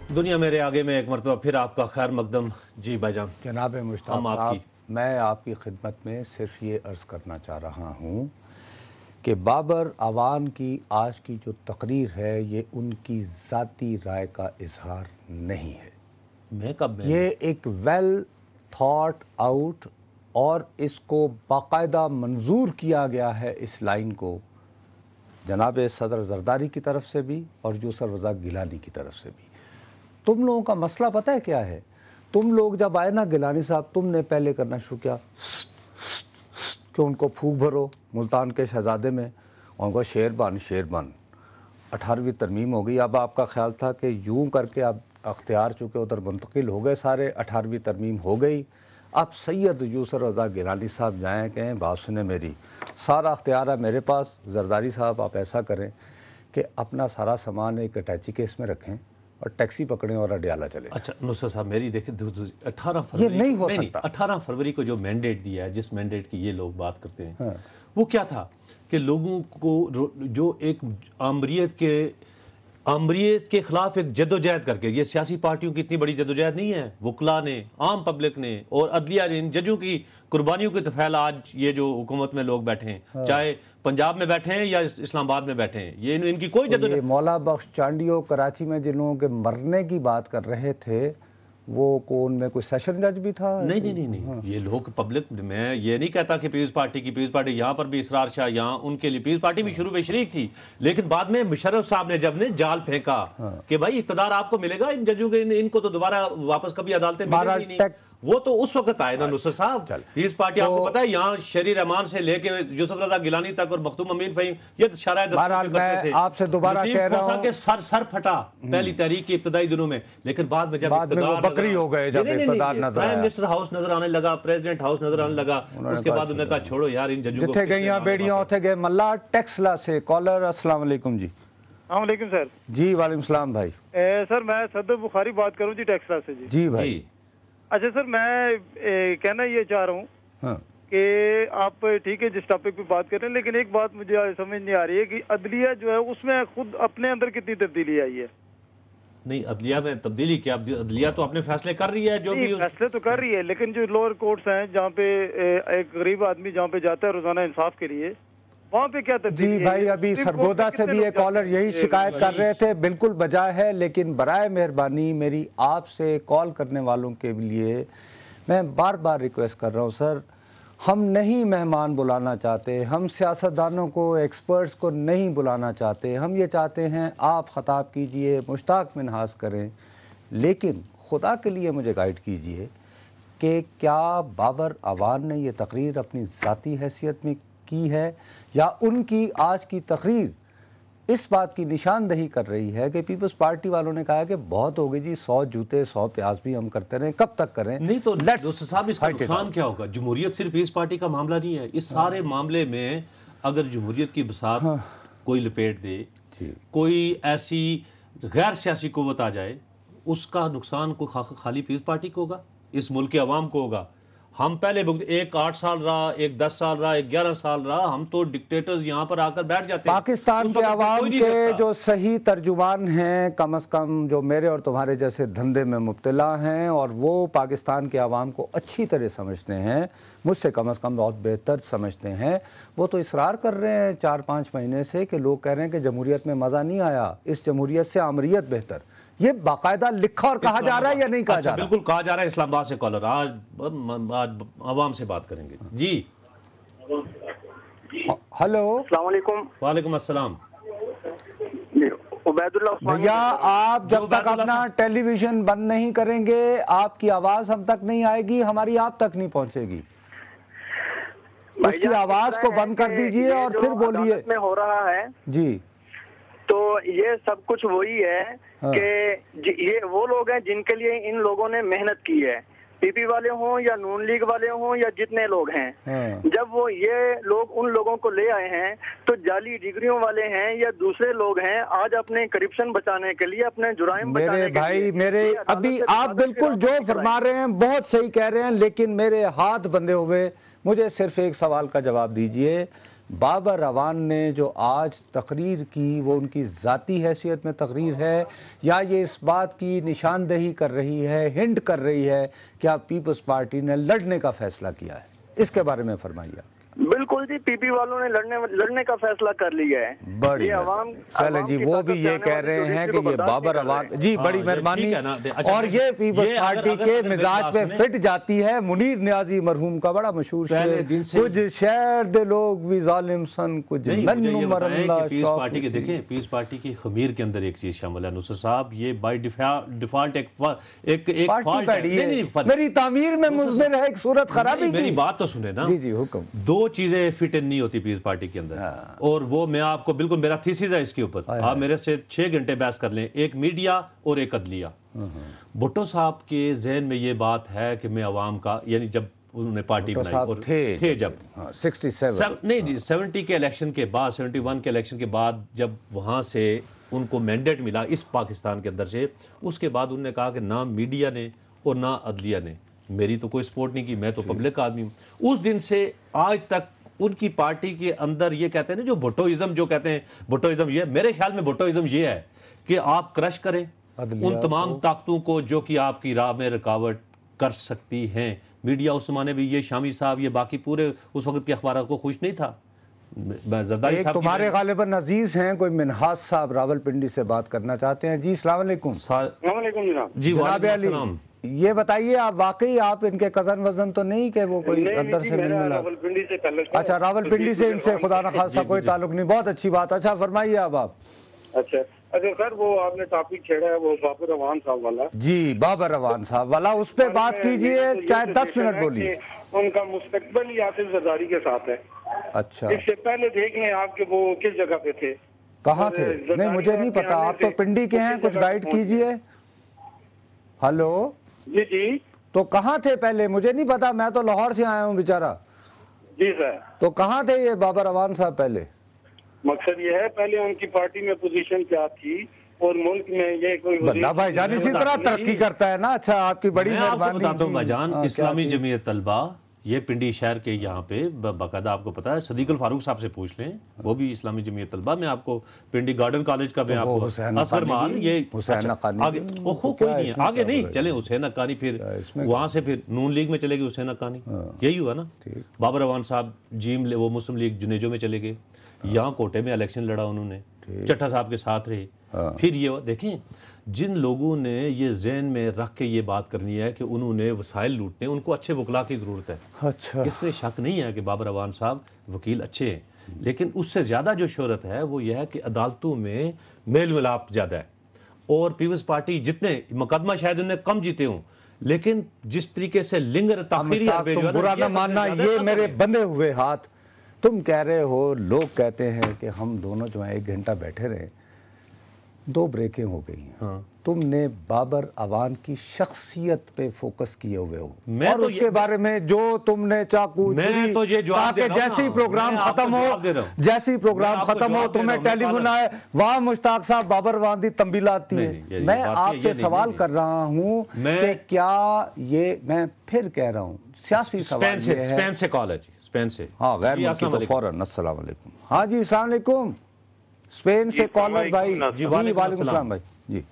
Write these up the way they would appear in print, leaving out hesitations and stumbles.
دنیا میرے آگے میں ایک مرتبہ پھر آپ کا خیر مقدم. جی بھائی جان. جناب مشتاق صاحب، میں آپ کی خدمت میں صرف یہ عرض کرنا چاہ رہا ہوں کہ بابر اعوان کی آج کی جو تقریر ہے یہ ان کی ذاتی رائے کا اظہار نہیں ہے. یہ ایک ویل تھاٹ آؤٹ اور اس کو باقاعدہ منظور کیا گیا ہے اس لائن کو جناب صدر زرداری کی طرف سے بھی اور یوسر رضا گیلانی کی طرف سے بھی. تم لوگوں کا مسئلہ پتہ ہے کیا ہے؟ تم لوگ جب آئے نا گیلانی صاحب، تم نے پہلے کرنا شروع کیا کہ ان کو پھونک بھرو ملتان کے شہزادے میں، ان کو شیر بن 18ویں ترمیم ہو گئی. اب آپ کا خیال تھا کہ یوں کر کے اب اختیار چونکہ ادھر منتقل ہو گئے سارے، 18ویں ترمیم ہو گئی. اب سید یوسر رضا گیلانی صاحب جائیں کہیں بات سنیں میری، سارا اختیار ہے میرے پاس. زرداری صاحب آپ ایسا کریں کہ اپنا سارا سامان ایک اٹیچی کیس میں رکھیں اور ٹیکسی پکڑیں اور اڈیالہ چلے. اچھا نصرت صاحب میری دیکھیں 18 فروری، یہ نہیں ہو سکتا. 18 فروری کو جو مینڈیٹ دیا ہے، جس مینڈیٹ کی یہ لوگ بات کرتے ہیں، وہ کیا تھا کہ لوگوں کو جو ایک آمریت کے خلاف ایک جدوجہد کر کے، یہ سیاسی پارٹیوں کی اتنی بڑی جدوجہد نہیں ہے، وکلاء نے، عام پبلک نے اور عدلیہ نے، ان ججوں کی قربانیوں کے طفیل آج یہ جو حکومت میں لوگ بیٹھے ہیں، چاہے پنجاب میں بیٹھے ہیں یا اسلام آباد میں بیٹھے ہیں، یہ ان کی کوئی جدوجہد. مولا بخش چانڈیو کراچی میں جن لوگوں کے مرنے کی بات کر رہے تھے وہ کون میں کوئی سیشن جج بھی تھا؟ نہیں. یہ لوگ پبلک، میں یہ نہیں کہتا کہ پیپلز پارٹی یہاں پر بھی اسرار شاہ، یہاں ان کے لیے پیپلز پارٹی بھی شروع میں شریک تھی، لیکن بعد میں مشرف صاحب نے جب جال پھینکا کہ بھائی اقتدار آپ کو ملے گا، ان ججوں کے ان کو تو دوبارہ واپس کبھی عدالتیں ملیں گی نہیں، وہ تو اس وقت آئے نا نصرت صاحب. پیپلز پارٹی آپ کو پتا ہے یہاں شری رحمان سے لے کے یوسف رضا گیلانی تک اور مختوم امین فہیم یہ شرائط آپ سے دوبارہ کہہ رہا ہوں کہ سر پھٹا پہلی تحریک کے ابتدائی دنوں میں، لیکن بعد میں جب بکری ہو گئے، جب اقتدار نظر آیا، پرائم منسٹر ہاؤس نظر آنے لگا، پریزیڈنٹ ہاؤس نظر آنے لگا، اس کے بعد انہوں نے کہا چھوڑو یار ان ججوں کو. جتھے گئیاں بیڑیاں اتھے گئے ملا. ٹیکسلا سے کالر. السلام علیکم جی. السلام علیکم سر. جی وعلیکم السلام بھائی. سر میں صدر بخاری بات کروں جی ٹیکسلا سے. جی بھائی. اچھا سر میں کہنا یہ چاہ رہا ہوں کہ آپ ٹھیک ہے جس ٹاپک پہ بات کر رہے ہیں، لیکن ایک بات مجھے سمجھ نہیں آ رہی ہے کہ عدلیہ جو ہے اس میں خود اپنے اندر کتنی تبدیلی آئی ہے. نہیں عدلیہ میں تبدیلی کیا؟ عدلیہ تو اپنے فیصلے کر رہی ہے، جو بھی فیصلے تو کر رہی ہے، لیکن جو لوور کورٹس ہیں جہاں پہ ایک غریب آدمی جہاں پہ جاتا ہے روزانہ انصاف کے لیے، وہاں پہ کیا تبدیلی ہے؟ جی بھائی ابھی سرگودا سے بھی ایک کالر یہی شکایت کر رہے تھے، بالکل بجا ہے، لیکن برائے مہربانی میری آپ سے کال کرنے والوں کے لیے میں بار بار ریکویسٹ کر رہا ہوں سر، ہم نہیں مہمان بلانا چاہتے، ہم سیاستدانوں کو، ایکسپرٹس کو نہیں بلانا چاہتے، ہم یہ چاہتے ہیں آپ خطاب کیجئے، مشتاق منہاس کریں، لیکن خدا کے لیے مجھے گائیڈ کیجئے کہ کیا بابر اعوان نے یہ تقریر اپنی ذاتی حیثیت میں کی ہے یا ان کی آج کی تقریر اس بات کی نشاندہی کر رہی ہے کہ پیپلز پارٹی والوں نے کہا کہ بہت ہو گئی جی، 100 جوتے 100 پیاز بھی ہم کرتے رہے، کب تک کریں؟ نہیں تو دوست صاحب اس کا نقصان کیا ہوگا؟ جمہوریت صرف پیپلز پارٹی کا معاملہ نہیں ہے، اس سارے معاملے میں اگر جمہوریت کی بساط کوئی لپیٹ دے، کوئی ایسی غیر سیاسی قوت آ جائے، اس کا نقصان کو خالی پیپلز پارٹی کو ہوگا، اس ملک کے عوام کو ہوگا. ہم پہلے ایک 8 سال رہا، ایک 10 سال رہا، ایک 11 سال رہا، ہم تو ڈکٹیٹرز یہاں پر آ کر بیٹھ جاتے ہیں. پاکستان کے عوام کے جو صحیح ترجمان ہیں کم از کم جو میرے اور تمہارے جیسے دھندے میں مبتلا ہیں اور وہ پاکستان کے عوام کو اچھی طرح سمجھتے ہیں، مجھ سے کم از کم بہت بہتر سمجھتے ہیں، وہ تو اصرار کر رہے ہیں 4-5 مہینے سے کہ لوگ کہہ رہے ہیں کہ جمہوریت میں مزہ نہیں آیا، اس جمہوریت سے آمریت بہتر. یہ باقاعدہ لکھا اور کہا جا رہا ہے یا نہیں کہا جا رہا؟ بالکل کہا جا رہا ہے. اسلام آباد سے کالر آج عوام سے بات کریں گے. جی ہلو. السلام علیکم. وعلیکم السلام. عبید اللہ بھیا آپ جب تک اپنا ٹیلی ویژن بند نہیں کریں گے آپ کی آواز ہم تک نہیں آئے گی، ہماری آپ تک نہیں پہنچے گی. اس کی آواز کو بند کر دیجئے اور پھر بولیے. میں ہو رہا ہے جی تو یہ سب کچھ وہی ہے کہ یہ وہ لوگ ہیں جن کے لیے ان لوگوں نے محنت کی ہے، پی پی والے ہوں یا نون لیگ والے ہوں یا جتنے لوگ ہیں. جب وہ یہ لوگ ان لوگوں کو لے آئے ہیں تو جعلی ڈگریوں والے ہیں یا دوسرے لوگ ہیں، آج اپنے کرپشن بچانے کے لیے، اپنے جرائم بچانے کے لیے. میرے بھائی میرے ابھی آپ بالکل جو فرما رہے ہیں بہت صحیح کہہ رہے ہیں، لیکن میرے ہاتھ بندھے ہوئے، مجھے صرف ایک سوال کا جواب دیجئے. بابر اعوان نے جو آج تقریر کی وہ ان کی ذاتی حیثیت میں تقریر ہے یا یہ اس بات کی نشاندہی کر رہی ہے، ہنٹ کر رہی ہے کہ آپ پیپلز پارٹی نے لڑنے کا فیصلہ کیا ہے؟ اس کے بارے میں فرمائیے۔ بالکل جی، پی پی والوں نے لڑنے کا فیصلہ کر لیا ہے۔ بڑی چلے جی، وہ بھی یہ کہہ رہے ہیں کہ یہ بابر اعوان، جی بڑی مہربانی، اور یہ پیپلز پارٹی کے مزاج پہ فٹ جاتی ہے۔ منیر نیازی مرحوم کا بڑا مشہور شعر، کچھ شہر دے لوگ بھی ظالم سن، کچھ مینوں مرن دا پیس پارٹی کے دیکھیں، پیس پارٹی کی خمیر کے اندر ایک چیز شامل ہے نصرت صاحب، یہ بائی ڈیفالٹ ایک پارٹی پیڑی ہے، میری تعمیر میں مضمر ہے ایک صورت خرابی کی۔ میری بات تو سنیں نا، جی جی حکم۔ دو چیزیں فٹ ان نہیں ہوتی پیس پارٹی کے اندر، اور وہ میں آپ کو بالکل میرا تھیسس ہے اس کے اوپر، آپ میرے سے 6 گھنٹے بحث کر لیں، ایک میڈیا اور ایک عدلیہ۔ بھٹو صاحب کے ذہن میں یہ بات ہے کہ میں عوام کا، یعنی جب انہوں نے پارٹی بنائی تھے جب 67 نہیں جی 70 کے الیکشن کے بعد، 71 کے الیکشن کے بعد جب وہاں سے ان کو مینڈیٹ ملا اس پاکستان کے اندر سے، اس کے بعد انہوں نے کہا کہ نہ میڈیا نے اور نہ عدلیہ نے میری تو کوئی سپورٹ نہیں کی، میں تو پبلک آدمی ہوں۔ اس دن سے آج تک ان کی پارٹی کے اندر یہ کہتے ہیں نا، جو بھٹوازم جو کہتے ہیں، بھٹوازم یہ، میرے خیال میں بھٹوازم یہ ہے کہ آپ کرش کریں ان تمام طاقتوں کو جو کہ آپ کی راہ میں رکاوٹ کر سکتی ہیں۔ میڈیا اس زمانے بھی، یہ شامی صاحب، یہ باقی پورے اس وقت کے اخبارات کو خوش نہیں تھا۔ ایک تمہارے غالباً عزیز ہیں کوئی منہاج صاحب راول پنڈی سے بات کرنا چاہتے ہیں۔ جی السلام علیکم۔ السلام علیکم جناب۔ جی جناب علی، یہ بتائیے آپ واقعی آپ ان کے کزن وزن تو نہیں کہ وہ کوئی اندر سے مل ملا؟ اچھا، راول پنڈی سے ان سے خدا نخواستہ کوئی تعلق نہیں، بہت اچھی بات۔ اچھا فرمائیے اب آپ۔ اچھا سر، وہ آپ نے ٹاپک چھیڑا ہے وہ بابر اعوان صاحب والا۔ جی بابر اعوان صاحب والا، اس پہ بات کیجئے، چاہے 10 منٹ بولیے۔ ان کا مستقبل ہی آصف زرداری کے ساتھ ہے۔ اچھا، اس سے پہلے دیکھ لیں آپ کے وہ کس جگہ پہ تھے، کہاں تھے؟ نہیں مجھے نہیں پتا، آپ تو پنڈی کے ہیں، کچھ گائیڈ کیجئے۔ ہلو جی جی، تو کہاں تھے پہلے؟ مجھے نہیں پتا، میں تو لاہور سے آیا ہوں بیچارہ۔ جی سر، تو کہاں تھے یہ بابر اعوان صاحب پہلے؟ مقصد یہ ہے پہلے ان کی پارٹی میں پوزیشن کیا تھی اور ملک میں یہ کوئی بندہ بھائی جان اسی طرح ترقی کرتا ہے نا۔ اچھا، آپ کی بڑی مہربانی۔ میں آپ کو بتاتا ہوں بھائی جان، اسلامی جمعیت طلبہ یہ پنڈی شہر کے یہاں پہ باقاعدہ آپ کو پتا ہے، صدیق الفاروق صاحب سے پوچھ لیں، وہ بھی اسلامی جمعیت طلبہ میں آپ کو پنڈی گارڈن کالج کا میں آپ کو اثر مان، یہ حسین حقانی آگے کوئی نہیں ہے، آگے نہیں چلیں، حسین حقانی پھر وہاں سے پھر نون لیگ میں چلے گئے حسین حقانی، یہی ہوا نا۔ بابر اعوان صاحب جیم وہ مسلم لیگ جنیجو میں چلے گئے، یہاں کوٹے میں الیکشن لڑا انہوں نے، چٹھا صاحب کے ساتھ رہے۔ پھر یہ دیکھیں، جن لوگوں نے یہ ذہن میں رکھ کے یہ بات کرنی ہے کہ انہوں نے وسائل لوٹنے، ان کو اچھے وکلا کی ضرورت ہے۔ اچھا، اس میں شک نہیں ہے کہ بابر اعوان صاحب وکیل اچھے ہیں، لیکن اس سے زیادہ جو شہرت ہے وہ یہ ہے کہ عدالتوں میں میل ملاپ زیادہ ہے، اور پیپلز پارٹی جتنے مقدمہ شاید انہیں کم جیتے ہوں، لیکن جس طریقے سے لنگر تاخیری برا نہ ماننا، یہ میرے بندے ہوئے ہاتھ، تم کہہ رہے ہو، لوگ کہتے ہیں کہ ہم دونوں جو ہیں 1 گھنٹہ بیٹھے رہے، 2 بریکیں ہو گئی ہیں، تم نے بابر اعوان کی شخصیت پہ فوکس کیے ہوئے ہو، اور اس کے بارے میں جو تم نے چاقو تاکہ جیسی پروگرام ختم ہو تمہیں ٹیلی فون آئے وہاں مشتاق صاحب بابر اعوان دی تنبیلات ہیں۔ میں آپ سے سوال کر رہا ہوں کہ کیا یہ، میں پھر کہہ رہا ہوں سیاسی سوال یہ ہے، اسپین سے کال ہے جی، اسپین سے، ہاں غیر ملکی تو فوراً۔ السلام علیکم۔ ہاں جی السلام علیکم، اسپین سے کالر بھائی۔ جی وعلیکم السلام بھائی۔ جی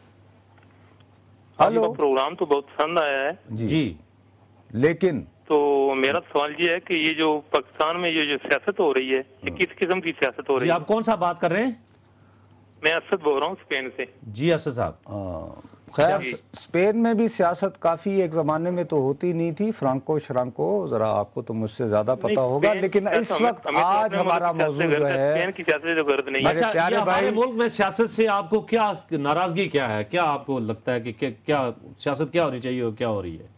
ہلو، پروگرام تو بہت پسند آیا ہے جی، لیکن تو میرا سوال یہ ہے کہ یہ جو پاکستان میں یہ جو سیاست ہو رہی ہے یہ کس قسم کی سیاست ہو رہی ہے؟ آپ کون سا بات کر رہے ہیں؟ میں اسد بول رہا ہوں اسپین سے۔ جی اسد صاحب، خیر اسپین میں بھی سیاست کافی ایک زمانے میں تو ہوتی نہیں تھی، فرانکو شرانکو، ذرا آپ کو تو مجھ سے زیادہ پتا ہوگا، لیکن اس وقت آج ہمارا موضوع جو ہے اسپین کی سیاست تو غرض نہیں ہے۔ میرے پیارے بھائی، ملک میں سیاست سے آپ کو کیا ناراضگی کیا ہے؟ کیا آپ کو لگتا ہے کہ کیا سیاست کیا ہونی چاہیے اور کیا ہو رہی ہے؟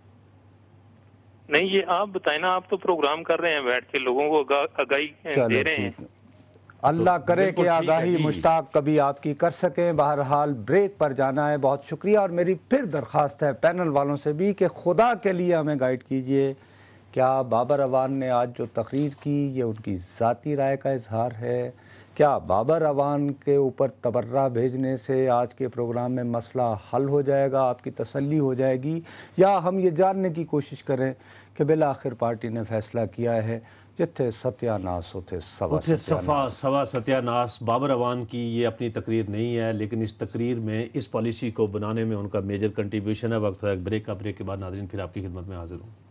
نہیں یہ آپ بتائیں نا، آپ تو پروگرام کر رہے ہیں بیٹھ کے، لوگوں کو آگاہی دے رہے ہیں۔ اللہ کرے کہ آگاہی مشتاق کبھی آپ کی کر سکیں۔ بہرحال بریک پر جانا ہے، بہت شکریہ، اور میری پھر درخواست ہے پینل والوں سے بھی کہ خدا کے لیے ہمیں گائیڈ کیجئے، کیا بابر اعوان نے آج جو تقریر کی یہ ان کی ذاتی رائے کا اظہار ہے؟ کیا بابر اعوان کے اوپر تبرہ بھیجنے سے آج کے پروگرام میں مسئلہ حل ہو جائے گا، آپ کی تسلی ہو جائے گی، یا ہم یہ جاننے کی کوشش کریں کہ بالآخر پارٹی نے فیصلہ کیا ہے جتھے ستیہ ناس ہوتے سوا ستیہ ناس. بابر اعوان کی یہ اپنی تقریر نہیں ہے، لیکن اس تقریر میں اس پالیسی کو بنانے میں ان کا میجر کنٹریبیوشن ہے. وقت ہے ایک بریک کا، بریک کے بعد ناظرین پھر آپ کی خدمت میں حاضر ہوں.